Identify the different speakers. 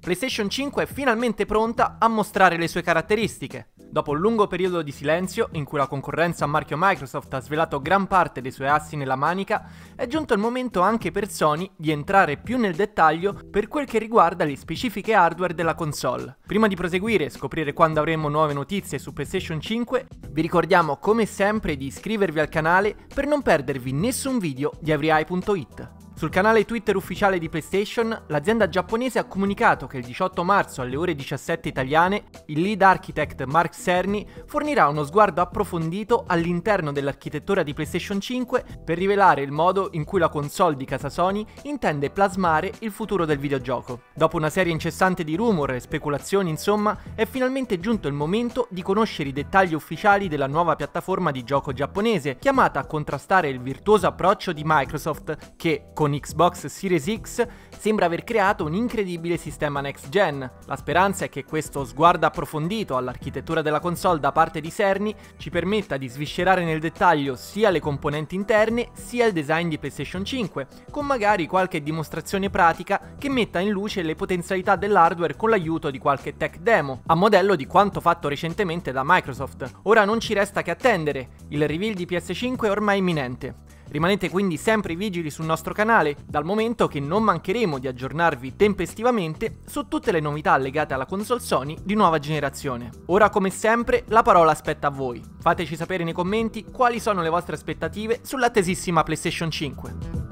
Speaker 1: PlayStation 5 è finalmente pronta a mostrare le sue caratteristiche. Dopo un lungo periodo di silenzio, in cui la concorrenza a marchio Microsoft ha svelato gran parte dei suoi assi nella manica, è giunto il momento anche per Sony di entrare più nel dettaglio per quel che riguarda le specifiche hardware della console. Prima di proseguire e scoprire quando avremo nuove notizie su PlayStation 5, vi ricordiamo come sempre di iscrivervi al canale per non perdervi nessun video di EveryEye.it. Sul canale Twitter ufficiale di PlayStation, l'azienda giapponese ha comunicato che il 18 marzo alle ore 17 italiane, il lead architect Mark Cerny fornirà uno sguardo approfondito all'interno dell'architettura di PlayStation 5 per rivelare il modo in cui la console di casa Sony intende plasmare il futuro del videogioco. Dopo una serie incessante di rumor e speculazioni, insomma, è finalmente giunto il momento di conoscere i dettagli ufficiali della nuova piattaforma di gioco giapponese, chiamata a contrastare il virtuoso approccio di Microsoft che, con Xbox Series X, sembra aver creato un incredibile sistema next gen. La speranza è che questo sguardo approfondito all'architettura della console da parte di Cerny ci permetta di sviscerare nel dettaglio sia le componenti interne sia il design di PlayStation 5, con magari qualche dimostrazione pratica che metta in luce le potenzialità dell'hardware con l'aiuto di qualche tech demo, a modello di quanto fatto recentemente da Microsoft. Ora non ci resta che attendere, il reveal di PS5 è ormai imminente. Rimanete quindi sempre vigili sul nostro canale, dal momento che non mancheremo di aggiornarvi tempestivamente su tutte le novità legate alla console Sony di nuova generazione. Ora, come sempre, la parola spetta a voi. Fateci sapere nei commenti quali sono le vostre aspettative sull'attesissima PlayStation 5.